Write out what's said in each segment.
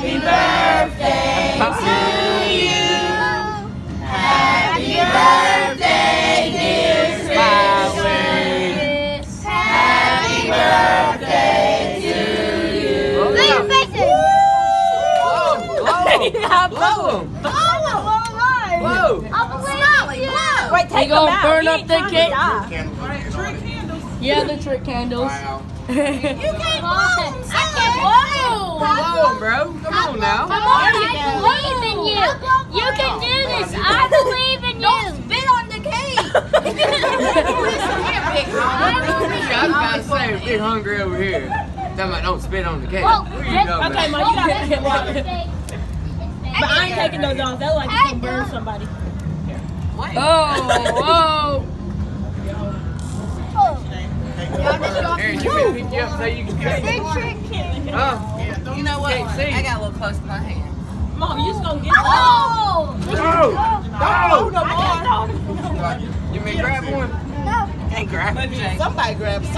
Happy birthday to you. Happy birthday, dear Chris. Happy birthday to you. Look at your faces. Blow them. Whoa. Wait, take them out. Burn up the cake. Trick candles. Yeah, the trick candles. Wow. You can't blow. I can't blow. Blow them, bro. Come on now. Come on, I believe in you. You can do this. I believe in you. Don't spit on the cake. I was about to say, big hungry over here. Talking about don't spit on the cake. Well, What are you talking Okay, about? Mom, you gotta get water. But I ain't taking those off. That's like you can burn somebody. Oh, Here, you can pick you up so you can see. Huh? You know what? Can't see. I got a little close to my hand. Mom, you just gonna get Oh! No! You may grab one? Can't grab it, Jake. Somebody grab I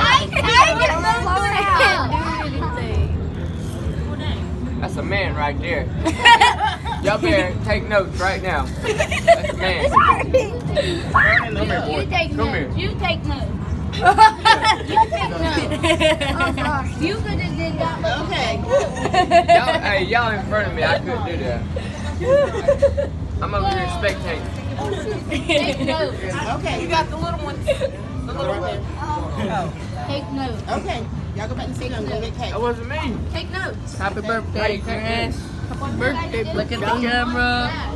That's a man right there. Y'all better take notes right now. That's a man. Come here, boy. You take Come here. notes. You take notes. You take notes. Oh gosh. You could have did that. Okay. Y'all in front of me. I couldn't do that. I'm over here spectating. Take notes. Okay, you got the little ones. The little ones. Take notes. Okay. Y'all go back and sit down and go get cake. That wasn't me. Take notes. happy birthday, Chris. Happy birthday. Look at the camera.